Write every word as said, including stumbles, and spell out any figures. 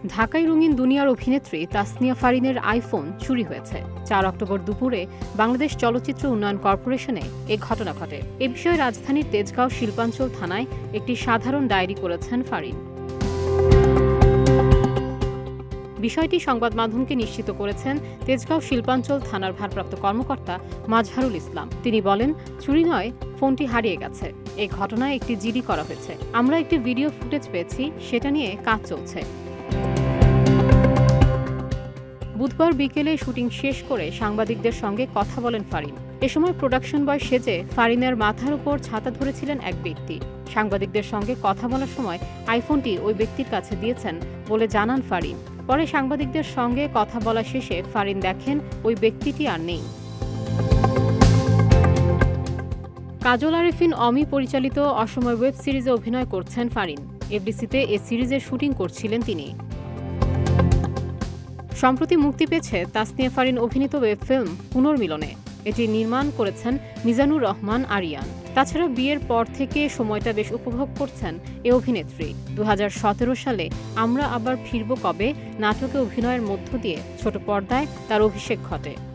ঢাকায় রঙিন দুনিয়ার অভিনেত্রী তাসনিয়া ফারিনের আইফোন চুরি হয়েছে। চার অক্টোবর দুপুরে বাংলাদেশ চলচ্চিত্র উন্নয়ন কর্পোরেশনে এ ঘটনা ঘটে। এ বিষয়ে রাজধানীর তেজগাঁও শিল্পাঞ্চল থানায় একটি সাধারণ ডায়েরি করেছেন ফারিন। বিষয়টি সংবাদ মাধ্যমকে নিশ্চিত করেছেন তেজগাঁও শিল্পাঞ্চল থানার ভারপ্রাপ্ত কর্মকর্তা মাজহারুল ইসলাম। তিনি বলেন, চুরি নয়, ফোনটি হারিয়ে গেছে। এই ঘটনায় একটি জিডি করা হয়েছে। আমরা একটি ভিডিও ফুটেজ পেয়েছি, সেটা নিয়ে কাজ চলছে। বুধবার বিকেলে শুটিং শেষ করে সাংবাদিকদের সঙ্গে কথা বলেন ফারিন। এ সময় প্রোডাকশন বয় সেজে ফারিনের মাথার উপর ছাতা ধরেছিলেন এক ব্যক্তি। সাংবাদিকদের সঙ্গে কথা বলার সময় আইফোনটি ওই ব্যক্তির কাছে দিয়েছেন বলে জানান ফারিন। পরে সাংবাদিকদের সঙ্গে কথা বলা শেষে ফারিন দেখেন ওই ব্যক্তিটি আর নেই। কাজল আরেফিন অমি পরিচালিত অসময় ওয়েব সিরিজে অভিনয় করছেন ফারিন। এফডিসিতে এ সিরিজের শুটিং করছিলেন তিনি। সম্প্রতি মুক্তি পেয়েছে তাসনিয়া ফারিন অভিনীত ওয়েব ফিল্ম পুনর্মিলনে। এটি নির্মাণ করেছেন মিজানুর রহমান আরিয়ান। তাছাড়া বিয়ের পর থেকে সময়টা বেশ উপভোগ করছেন এ অভিনেত্রী। দু হাজার সতেরো সালে আমরা আবার ফিরব কবে নাটকে অভিনয়ের মধ্য দিয়ে ছোট পর্দায় তার অভিষেক ঘটে।